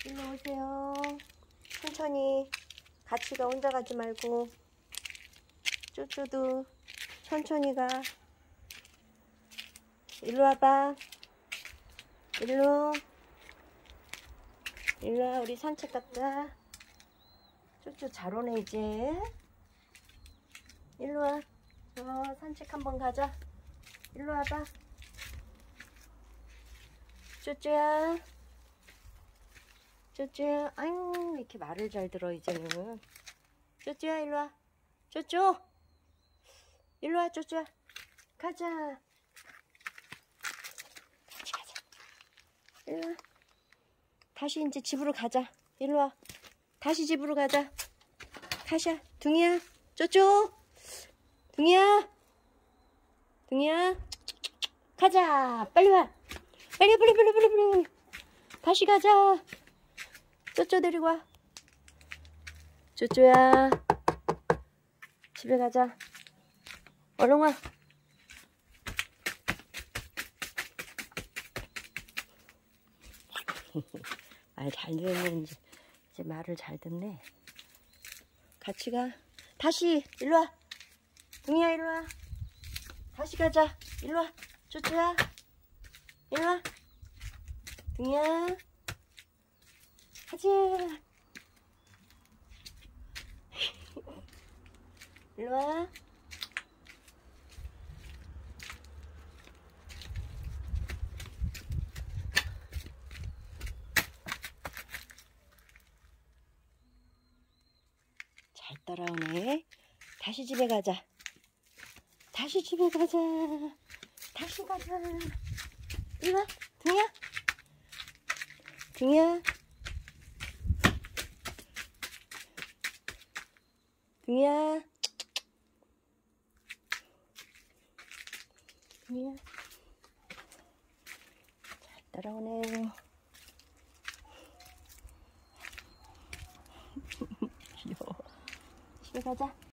일로 오세요. 천천히. 같이 가. 혼자 가지 말고. 쪼쪼도 천천히 가. 일로 와봐. 일로 와. 우리 산책 갔다. 쪼쪼 잘 오네 이제. 일로 와. 산책 한번 가자. 일로 와봐. 쪼쪼야. 쪼쪼야. 아유, 이렇게 말을 잘 들어 이제는. 쪼쪼야, 일로 와. 쪼쪼. 일로 와, 쪼쪼야. 가자. 같이 가자. 일로 와. 다시 이제 집으로 가자. 일로 와. 다시 집으로 가자. 가샤. 둥이야. 쪼쪼. 둥이야. 둥이야. 가자. 빨리 와. 빨리. 다시 가자. 쪼쪼 데리고 와. 쪼쪼야. 집에 가자. 얼른 와. 말 잘 듣네. 이제 말을 잘 듣네. 같이 가. 다시 일로 와. 둥이야, 일로 와. 다시 가자. 일로 와. 쪼쪼야. 일로 와. 둥이야. 가자. 일로 와. 잘 따라오네. 다시 집에 가자. 다시 집에 가자. 다시 가자. 일로 와. 둥이야. 둥이야. 둥이야. 둥이야. 잘 따라오네요. 귀여워. 집에 가자.